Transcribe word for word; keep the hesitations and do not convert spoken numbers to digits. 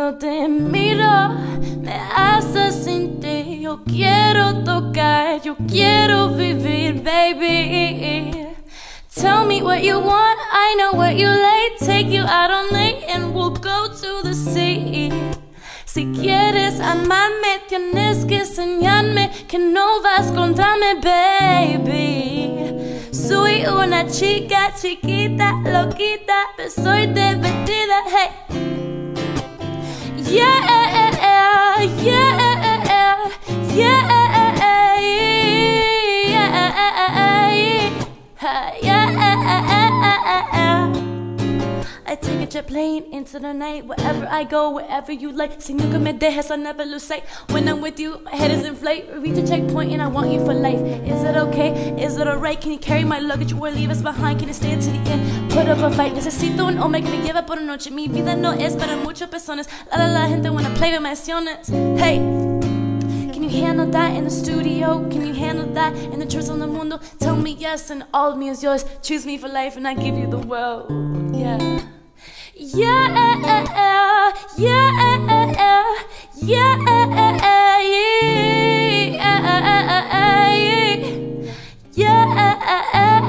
Cuando te miro, me haces sentir. Yo quiero tocar, yo quiero vivir, baby. Tell me what you want, I know what you like. Take you out on late and we'll go to the sea. Si quieres amarme, tienes que enseñarme que no vas contarme, baby. Soy una chica chiquita, loquita, pero soy divertida, hey. Yeah, yeah, yeah, yeah, yeah. I take a jet plane into the night. Wherever I go, wherever you like. Si nunca me dejes, I never lose sight. When I'm with you, my head is in flight. We reach a checkpoint and I want you for life. Is it okay? Is it alright? Can you carry my luggage or leave us behind? Can you stay to the end? Put up a fight. Necesito un hombre que me lleve por una noche. Mi vida no es para muchas personas. La la la gente wanna play with my acciones. Hey, can you handle that in the studio? Can you handle that in the church on the mundo? Tell me yes and all of me is yours. Choose me for life and I give you the world. Yeah. Yeah, yeah, yeah, yeah, yeah, yeah.